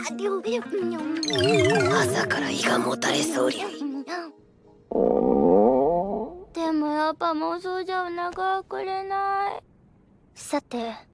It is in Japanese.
朝から胃がもたれそうりゃい。 でもやっぱ妄想じゃお腹はくれない。さて